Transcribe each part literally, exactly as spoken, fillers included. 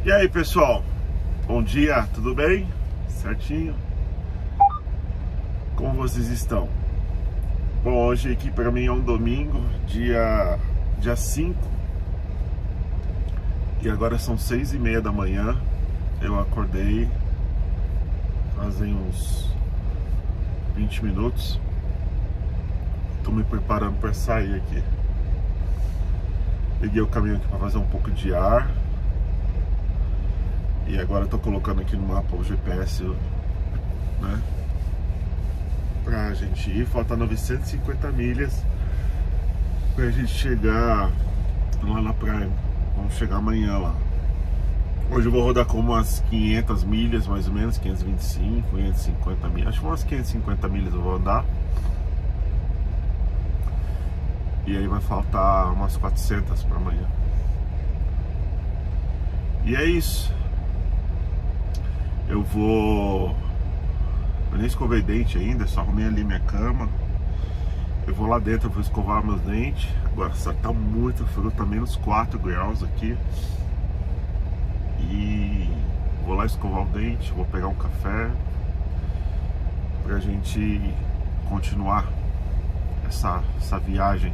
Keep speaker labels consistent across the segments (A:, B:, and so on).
A: E aí, pessoal, bom dia, tudo bem? Certinho? Como vocês estão? Bom, hoje aqui para mim é um domingo, dia, dia cinco. E agora são seis e meia da manhã. Eu acordei fazem uns vinte minutos. Tô me preparando para sair aqui. Peguei o caminho aqui para fazer um pouco de ar. E agora eu tô colocando aqui no mapa o G P S, né? Pra gente ir. Falta novecentas e cinquenta milhas pra gente chegar lá na praia. Vamos chegar amanhã lá. Hoje eu vou rodar com umas quinhentas milhas, mais ou menos, quinhentas e vinte e cinco, quinhentas e cinquenta milhas. Acho que umas quinhentas e cinquenta milhas eu vou rodar. E aí vai faltar umas quatrocentas para amanhã. E é isso. Eu vou... Eu nem escovei dente ainda, só arrumei ali minha cama. Eu vou lá dentro, eu vou escovar meus dentes. Agora tá muito frio, tá menos quatro graus aqui. E vou lá escovar o dente, vou pegar um café pra gente continuar essa, essa viagem.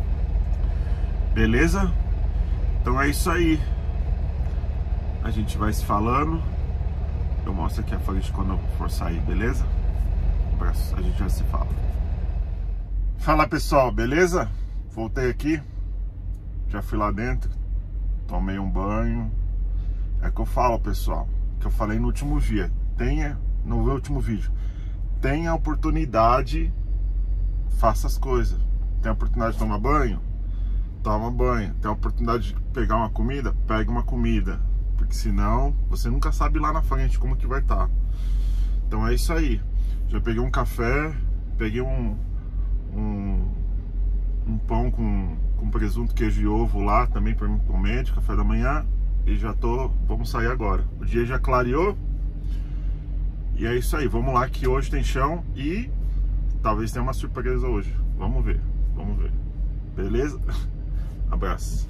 A: Beleza? Então é isso aí. A gente vai se falando. Eu mostro aqui a frente quando eu for sair, beleza? Um abraço, a gente já se fala. Fala, pessoal, beleza? Voltei aqui. Já fui lá dentro. Tomei um banho. É que eu falo, pessoal, que eu falei no último dia. Tenha, no último vídeo, tenha a oportunidade, faça as coisas. Tem a oportunidade de tomar banho? Toma banho. Tem a oportunidade de pegar uma comida? Pega uma comida. Porque senão, você nunca sabe lá na frente como que vai estar. Então é isso aí. Já peguei um café, peguei um, um, um pão com, com presunto, queijo e ovo lá também para mim comer de café da manhã. E já tô, vamos sair agora. O dia já clareou. E é isso aí, vamos lá que hoje tem chão e talvez tenha uma surpresa hoje. Vamos ver, vamos ver. Beleza? Abraço.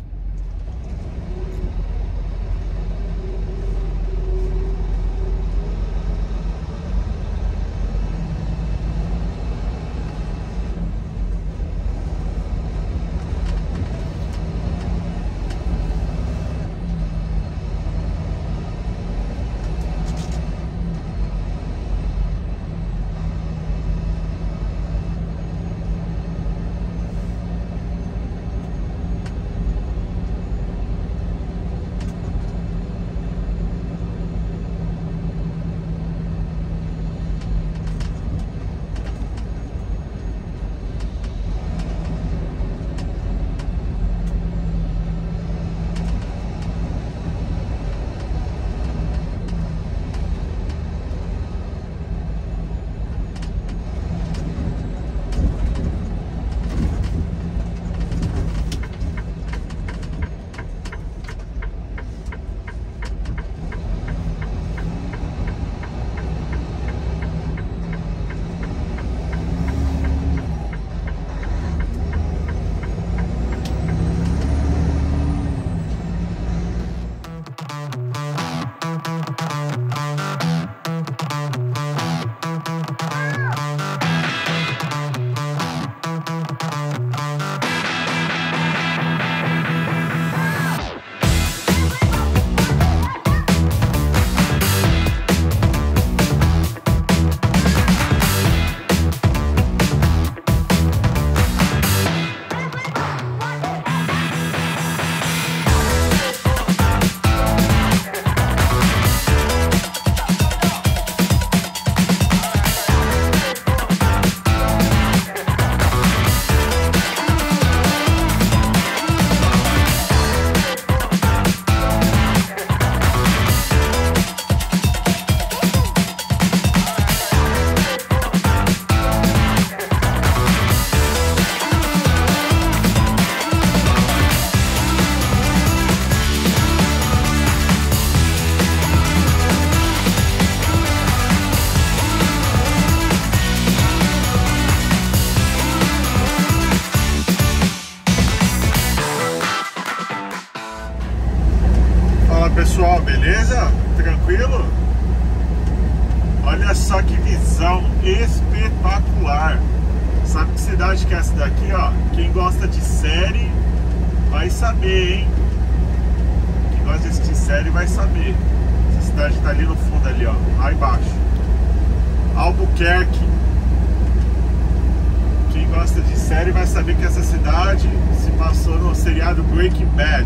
A: pessoal, beleza? Tranquilo? Olha só que visão espetacular. Sabe que cidade que é essa daqui, ó? Quem gosta de série vai saber, hein? Quem gosta de assistir série vai saber. Essa cidade tá ali no fundo ali, ó, lá embaixo. Albuquerque. Quem gosta de série vai saber que essa cidade se passou no seriado Breaking Bad.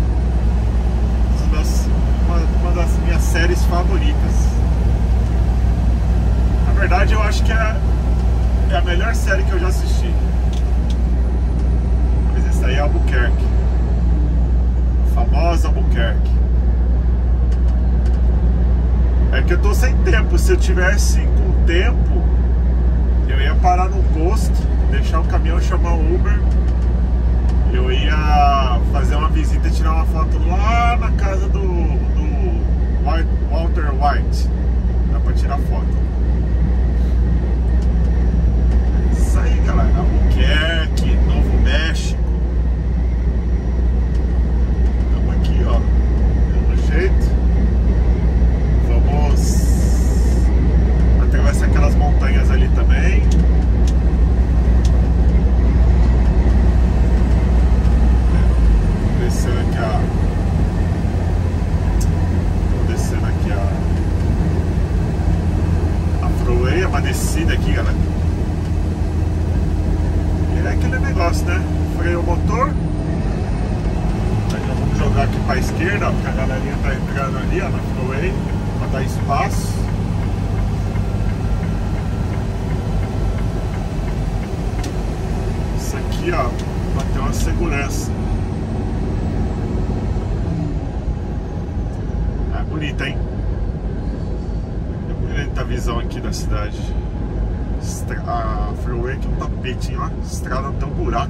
A: Uma, uma das minhas séries favoritas. Na verdade, eu acho que é, é a melhor série que eu já assisti. Mas essa aí é Albuquerque. A famosa Albuquerque. É que eu tô sem tempo. Se eu tivesse com tempo, eu ia parar no posto, deixar o caminhão, chamar o Uber. Eu ia fazer uma visita e tirar uma foto lá na casa do, do Walter White. Dá pra tirar foto. Isso aí, galera. Albuquerque, Novo México. Estamos aqui, ó. Pelo jeito. Vamos atravessar aquelas montanhas ali também. Descendo aqui a... Tô descendo aqui a... A freeway, uma descida aqui, galera. E é aquele negócio, né? Freio o motor. Aí nós vamos jogar aqui pra esquerda, ó, porque a galerinha tá entrando ali, ó, na freeway, pra dar espaço. Isso aqui, ó, pra ter uma segurança. Bonita, hein? É bonita a visão aqui da cidade. Estra... A freeway aqui é um tapetinho, ó. Estrada não tem um buraco.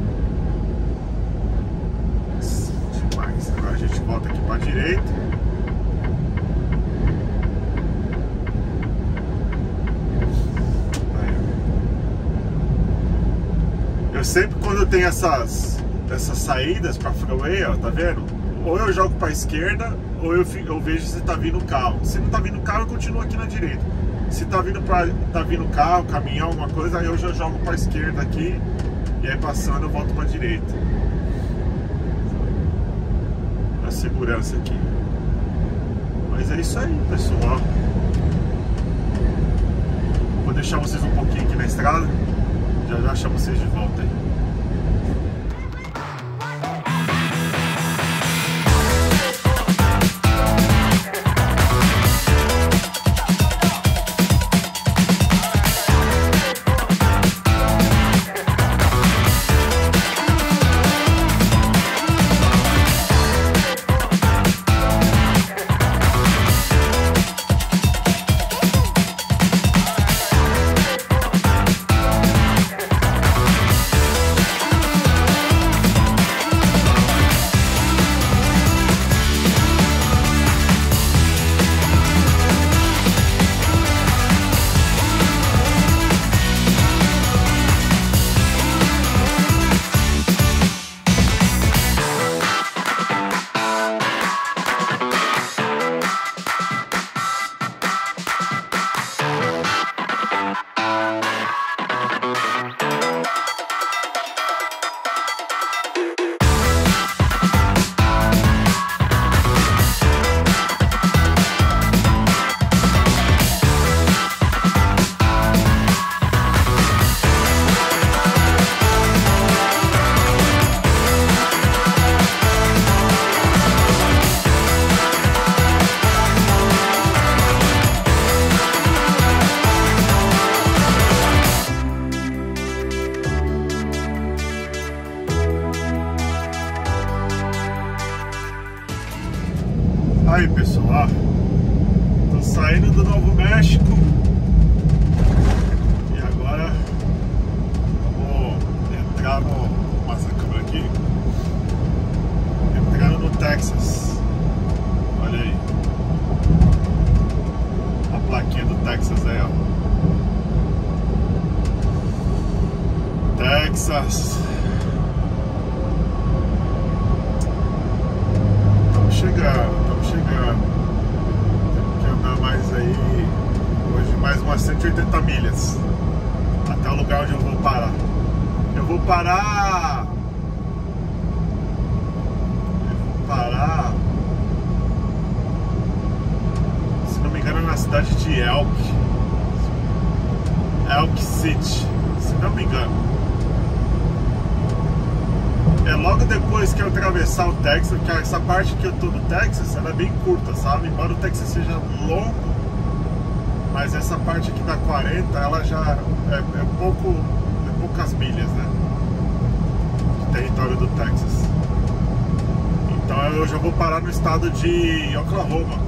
A: Demais. Agora a gente volta aqui pra direita. Aí. Eu sempre, quando eu tenho essas, essas saídas pra freeway, ó, tá vendo? Ou eu jogo pra esquerda, ou eu, eu vejo se tá vindo carro. Se não tá vindo carro, eu continuo aqui na direita. Se tá vindo, pra, tá vindo carro, caminhão, alguma coisa, aí eu já jogo pra esquerda aqui. E aí passando eu volto pra direita. A segurança aqui. Mas é isso aí, pessoal. Vou deixar vocês um pouquinho aqui na estrada. Já já chamo vocês de volta aí. Aí, pessoal, tô saindo do Novo México e agora vou entrar no... Mostra a câmera aqui. Entrando no Texas. Olha aí. A plaquinha do Texas aí, ó. Texas. Estamos chegando, estamos chegando. milhas até o lugar onde eu vou parar. Eu vou parar... Eu vou parar... Se não me engano, na cidade de Elk. Elk City, se não me engano. É logo depois que eu atravessar o Texas, porque essa parte que eu tô do Texas, ela é bem curta, sabe? Embora o Texas seja longo, mas essa parte aqui da quarenta, ela já é, é pouco, é poucas milhas, né? De território do Texas. Então eu já vou parar no estado de Oklahoma.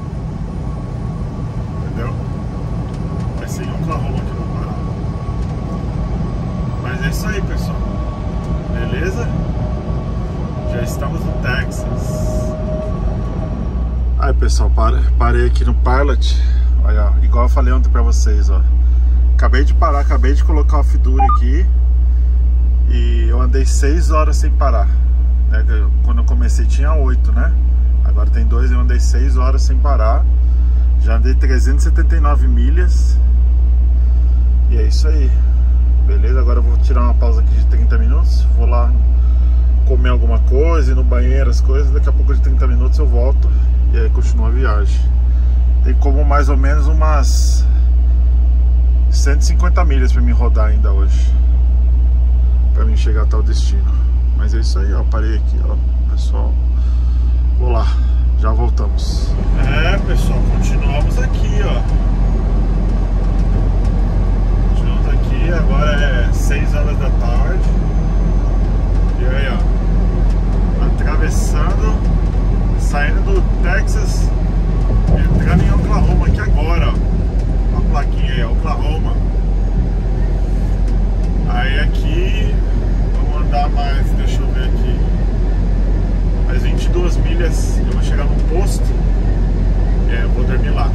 A: Entendeu? Vai ser em Oklahoma que eu vou parar. Mas é isso aí, pessoal. Beleza? Já estamos no Texas. Aí, pessoal, parei aqui no Pilot. Olha, ó, igual eu falei ontem pra vocês, ó. Acabei de parar, acabei de colocar o off-duty aqui. E eu andei seis horas sem parar, né? Quando eu comecei tinha oito, né? Agora tem dois, eu andei seis horas sem parar. Já andei trezentas e setenta e nove milhas. E é isso aí. Beleza? Agora eu vou tirar uma pausa aqui de trinta minutos. Vou lá comer alguma coisa, ir no banheiro, as coisas. Daqui a pouco de trinta minutos eu volto. E aí continua a viagem. Tem como mais ou menos umas cento e cinquenta milhas pra mim rodar ainda hoje, pra mim chegar até o destino. Mas é isso aí, ó. Parei aqui, ó, pessoal. Vou lá, já voltamos. É, pessoal, continuamos aqui, ó. Continuamos aqui, agora é seis horas da tarde. E aí, ó, atravessando, saindo do Texas, entrando em Oklahoma aqui agora, ó. A plaquinha aí, Oklahoma. Aí aqui, vamos andar mais, deixa eu ver aqui, mais vinte e duas milhas, eu vou chegar no posto. É, eu vou dormir lá.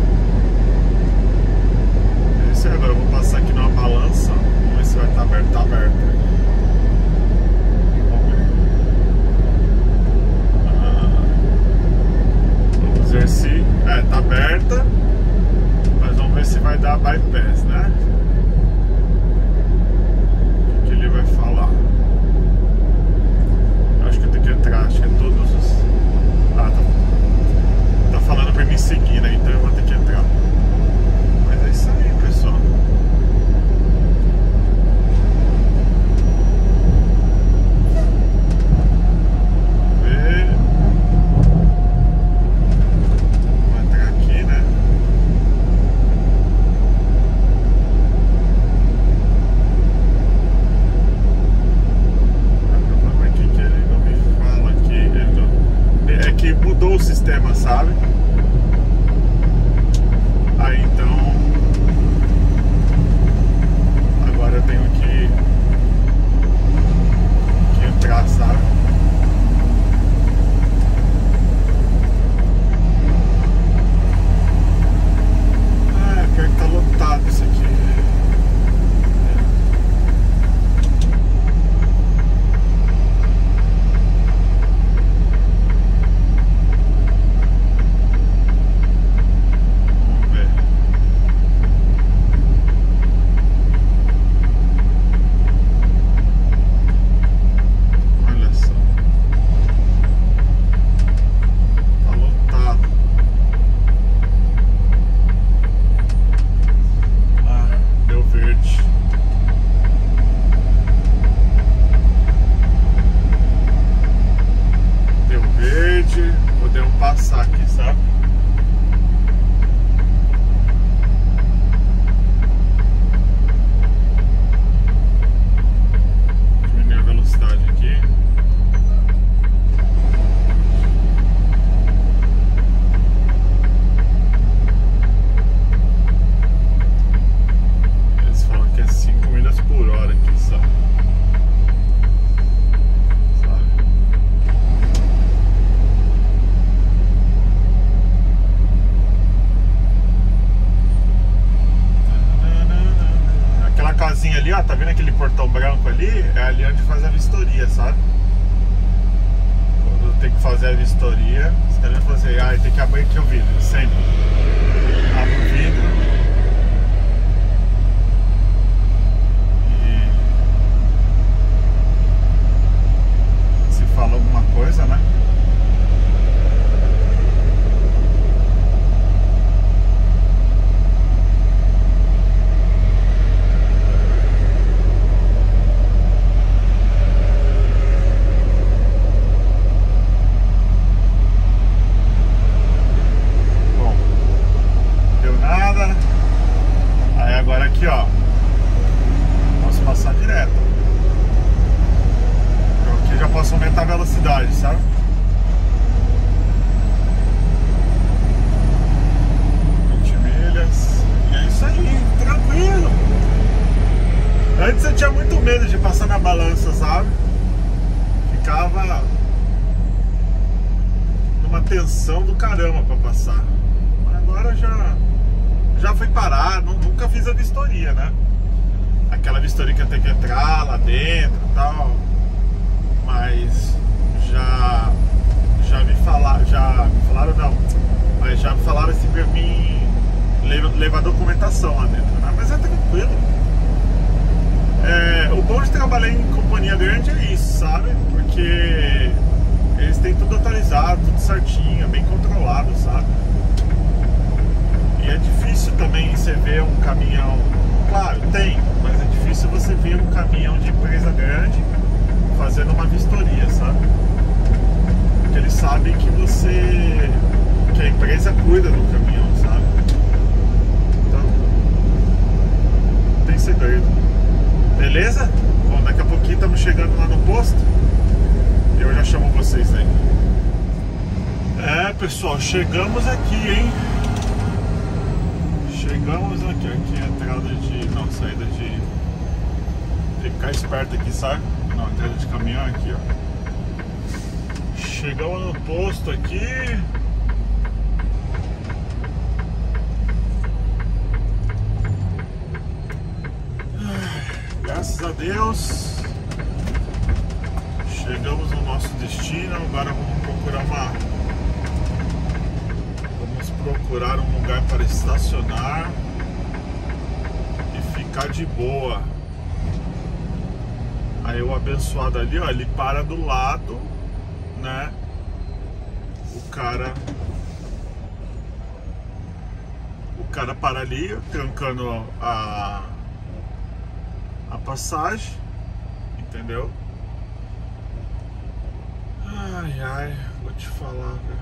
A: É isso aí, agora eu vou passar aqui numa balança. Vamos ver se vai estar aberto, tá aberto. Vamos ver. Ah, vamos ver se... É, tá aberta. Mas vamos ver se vai dar bypass, né? O que ele vai falar? Acho que eu tenho que entrar, acho que é todos os... Ah, tá. Tá falando pra mim seguir, né? Então eu vou ter que entrar. Mas é isso aí, pessoal. Vamos ver. Vou entrar aqui, né? Vamos ver o que ele não me fala aqui. Ele não... É que mudou o sistema, sabe? Aí então agora eu tenho que, que entrar, sabe? Ah, pior que tá lotado isso aqui. Podemos passar aqui, sabe? Diminuir a velocidade aqui. Eles falam que é cinco milhas por hora aqui, sabe? Casinha ali, ó, tá vendo aquele portão branco ali? É ali onde faz a vistoria, sabe? Quando tem que fazer a vistoria, os caras falam assim, ah, tem que abrir aqui o vidro, sempre. Abre o vidro. passar na balança, sabe? Ficava numa tensão do caramba pra passar. Mas agora já já fui parar, nunca fiz a vistoria, né? Aquela vistoria que eu tenho que entrar lá dentro e tal. Mas já já me falaram, já me falaram não, mas já me falaram assim pra mim levar, levar documentação lá dentro, né? Mas é tranquilo. É, o bom de trabalhar em companhia grande é isso, sabe? Porque eles têm tudo atualizado, tudo certinho, é bem controlado, sabe? E é difícil também você ver um caminhão, claro, tem, mas é difícil você ver um caminhão de empresa grande fazendo uma vistoria, sabe? Porque eles sabem que você, que a empresa cuida do caminhão, sabe? Então, não tem segredo. Beleza? Bom, daqui a pouquinho estamos chegando lá no posto e eu já chamo vocês aí. É, pessoal, chegamos aqui, hein? Chegamos aqui, aqui é a entrada de... não, saída de... tem que ficar esperto aqui, sabe? Não, entrada de caminhão é aqui, ó. Chegamos no posto aqui. Graças a Deus chegamos no nosso destino. Agora vamos procurar uma vamos procurar um lugar para estacionar e ficar de boa. Aí o abençoado ali, ó, ele para do lado, né? O cara o cara para ali, trancando a a passagem, entendeu? Ai, ai, vou te falar, velho.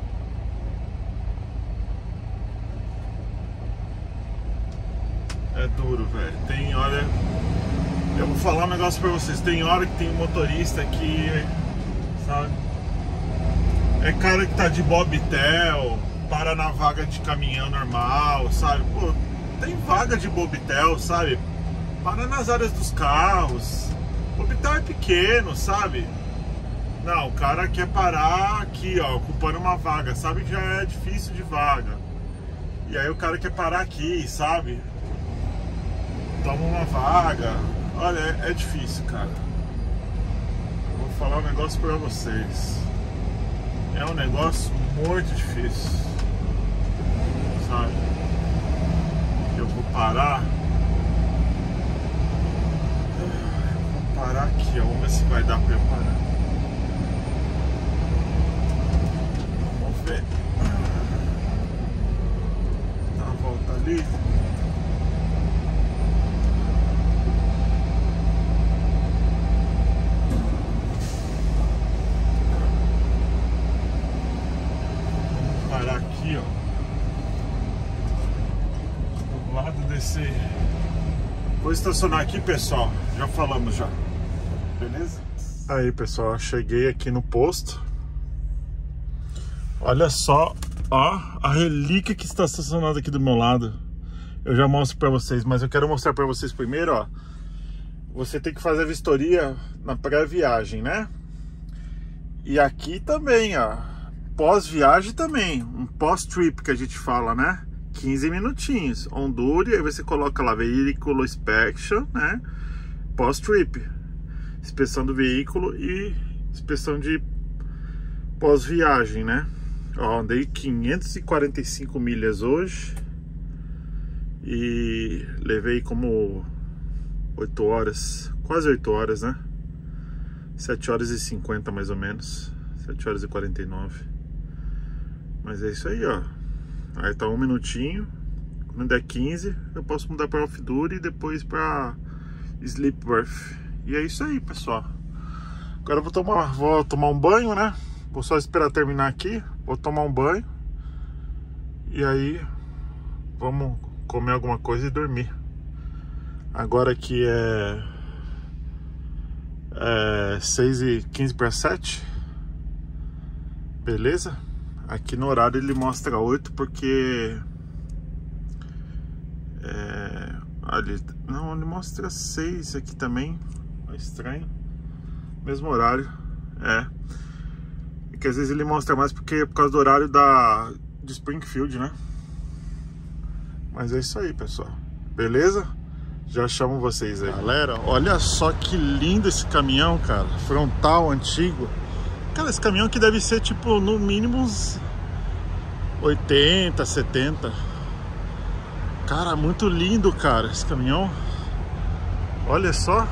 A: É duro, velho. Tem hora... eu vou falar um negócio pra vocês. Tem hora que tem um motorista aqui, sabe? É cara que tá de Bobitel, para na vaga de caminhão normal, sabe? Pô, tem vaga de Bobitel, sabe? Para nas áreas dos carros. O Bobitel é pequeno, sabe? Não, o cara quer parar aqui, ó, ocupando uma vaga. Sabe que já é difícil de vaga. E aí o cara quer parar aqui, sabe? Toma uma vaga. Olha, é, é difícil, cara. Eu vou falar um negócio pra vocês. É um negócio muito difícil, sabe? Eu vou parar. Parar aqui, ó. Vamos ver se vai dar pra eu parar. Vamos ver. Dá uma volta ali. Vamos parar aqui, ó. Do lado desse... vou estacionar aqui, pessoal. Já falamos já. Beleza? Aí, pessoal, cheguei aqui no posto. Olha só, ó, a relíquia que está estacionada aqui do meu lado. Eu já mostro pra vocês, mas eu quero mostrar pra vocês primeiro, ó. Você tem que fazer a vistoria na pré-viagem, né? E aqui também, ó, pós-viagem também, um pós-trip que a gente fala, né? quinze minutinhos, on duty, aí você coloca lá veículo inspection, né? Pós-trip, inspeção do veículo e inspeção de pós-viagem, né? Ó, andei quinhentas e quarenta e cinco milhas hoje e levei como oito horas, quase oito horas, né? sete horas e cinquenta mais ou menos, sete horas e quarenta e nove. Mas é isso aí, ó. Aí tá um minutinho. Quando der quinze, eu posso mudar para off-duty e depois para sleep berth. E é isso aí, pessoal. Agora eu vou tomar, vou tomar um banho, né? Vou só esperar terminar aqui. Vou tomar um banho. E aí vamos comer alguma coisa e dormir. Agora aqui é, é seis e quinze para sete. Beleza? Aqui no horário ele mostra oito porque... é, ali, não, ele mostra seis aqui também. É estranho. Mesmo horário. É. E que às vezes ele mostra mais porque é por causa do horário da, de Springfield, né? Mas é isso aí, pessoal. Beleza? Já chamo vocês aí. Galera, olha só que lindo esse caminhão, cara. Frontal, antigo. Cara, esse caminhão aqui deve ser, tipo, no mínimo uns oitenta, setenta. Cara, muito lindo, cara, esse caminhão. Olha só.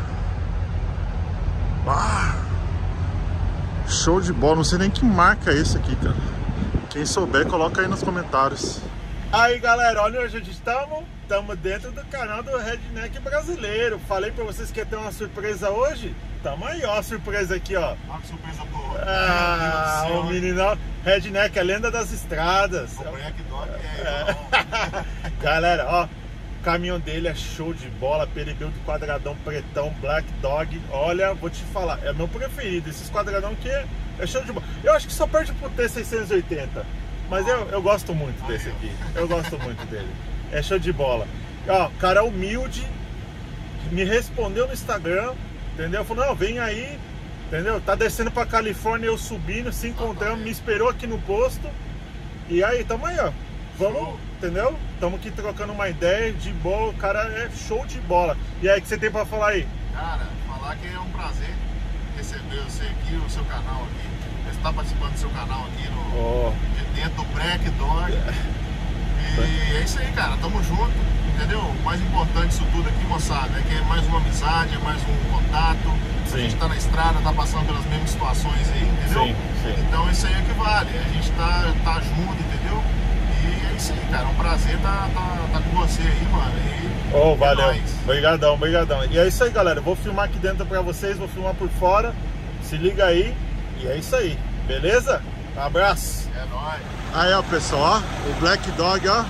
A: Ah, show de bola. Não sei nem que marca é esse aqui, cara. Quem souber, coloca aí nos comentários. Aí, galera, olha onde a gente estamos. Estamos dentro do canal do Redneck Brasileiro. Falei pra vocês que ia ter uma surpresa hoje. Tamo aí, ó, a surpresa aqui, ó.
B: Olha que surpresa boa.
A: Ah, o menino Redneck, a lenda das estradas.
B: O Black Dog é,
A: é. Galera, ó, o caminhão dele é show de bola. Perebuilt quadradão pretão, Black Dog. Olha, vou te falar, é meu preferido. Esses quadradão aqui é, é show de bola. Eu acho que só perde pro T seiscentos e oitenta. Mas eu, eu gosto muito desse aqui. Eu gosto muito dele. É show de bola. Ó, cara humilde, me respondeu no Instagram, entendeu? Falou, não, vem aí, entendeu? Tá descendo pra Califórnia, eu subindo, se encontramos, me esperou aqui no posto. E aí, tamo aí, ó. Vamos, show. Entendeu? Tamo aqui trocando uma ideia de boa, o cara é show de bola. E aí, o que você tem pra falar aí?
B: Cara, falar que é um prazer receber você aqui, o seu canal aqui. Você tá participando do seu canal aqui no, oh. de dentro do Black Dog. E é isso aí, cara, tamo junto, entendeu? O mais importante disso tudo aqui, moçada, é que é mais uma amizade, é mais um contato. Sim. A gente tá na estrada, tá passando pelas mesmas situações aí, entendeu?
A: Sim, sim.
B: Então isso aí é que vale, a gente tá, tá junto, entendeu? E é isso aí, cara, é um prazer tá, tá, tá com você aí, mano. E
A: oh,
B: é
A: valeu,
B: nóis.
A: Obrigadão, obrigadão. E é isso aí, galera, eu vou filmar aqui dentro pra vocês, vou filmar por fora, se liga aí, e é isso aí, beleza? Um abraço.
B: É nóis.
A: Aí, ó, pessoal, ó, o Black Dog, ó.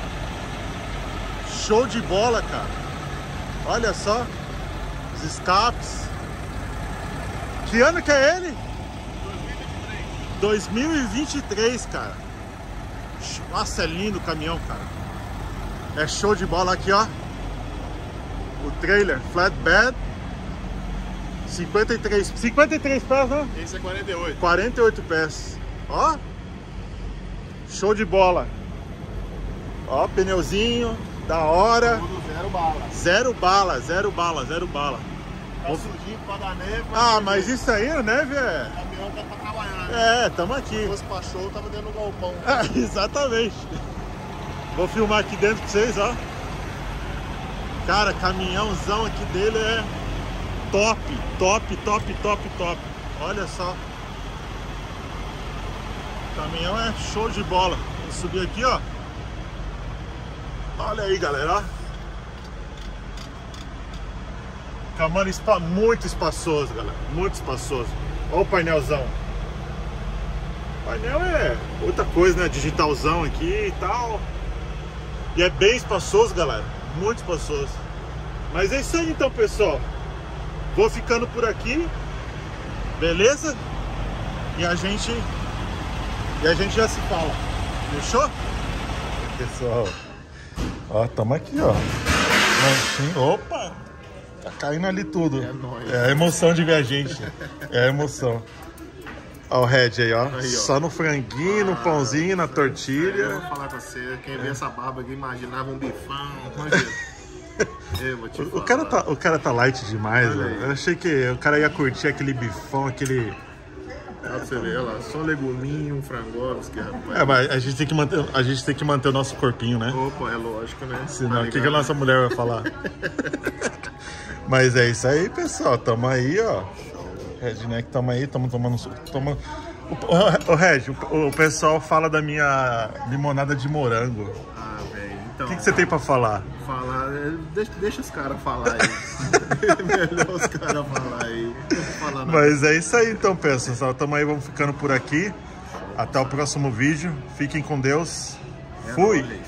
A: Show de bola, cara. Olha só. Os escapes. Que ano que é ele? dois mil e vinte e três, cara. Nossa, é lindo o caminhão, cara. É show de bola aqui, ó. O trailer, flatbed. cinquenta e três, cinquenta e três pés, né?
B: Esse é quarenta e oito.
A: quarenta e oito pés. Ó. Show de bola. Ó, pneuzinho, da hora.
B: Tudo zero bala.
A: Zero bala, zero bala, zero bala.
B: Tá sujinho pra dar neve.
A: Ah, mas isso aí, a neve é...
B: O caminhão tá pra trabalhar,
A: né? É, tamo aqui.
B: Se fosse pra show, tava dentro do galpão.
A: Ah, exatamente. Vou filmar aqui dentro pra vocês, ó. Cara, caminhãozão aqui dele é top, top, top, top, top. Olha só. O caminhão é show de bola. Vou subir aqui, ó. Olha aí, galera, ó. Caminhão espa... muito espaçoso, galera. Muito espaçoso. Olha o painelzão. O painel é outra coisa, né? Digitalzão aqui e tal. E é bem espaçoso, galera. Muito espaçoso. Mas é isso aí, então, pessoal. Vou ficando por aqui. Beleza? E a gente... E a gente já se fala. Fechou? Pessoal... Ó, tamo aqui, ó. Opa! Tá caindo ali tudo.
B: É nóis.
A: É a emoção de ver a gente. É a emoção. Ó o Red aí, ó.
B: Aí, ó.
A: Só no franguinho, no pãozinho, na tortilha.
B: Eu vou falar com você. Quem vê essa barba aqui imaginava um bifão. Imagina. Eu vou te
A: O
B: falar.
A: cara tá, o cara tá light demais, velho. Eu achei que o cara ia curtir aquele bifão, aquele...
B: Olha pra você ver, olha lá, só leguminho, um frangovski, rapaz.
A: É, mas a gente tem que manter, a gente tem que manter o nosso corpinho, né?
B: Opa, é lógico, né?
A: Senão, o
B: Tá
A: que, que a nossa mulher vai falar? Mas é isso aí, pessoal. Tamo aí, ó. Redneck, tamo aí, tamo tomando... Tamo... O, o, o Red, o, o pessoal fala da minha limonada de morango.
B: Ah, velho, então...
A: O que, que você tem pra falar?
B: Falar... Deixa, deixa os caras falar aí. Melhor os caras falar aí. Não vou falar nada.
A: Mas é isso aí, então, pessoal. Tamo aí, vamos ficando por aqui. Até o próximo vídeo. Fiquem com Deus.
B: É
A: Fui!
B: nóis.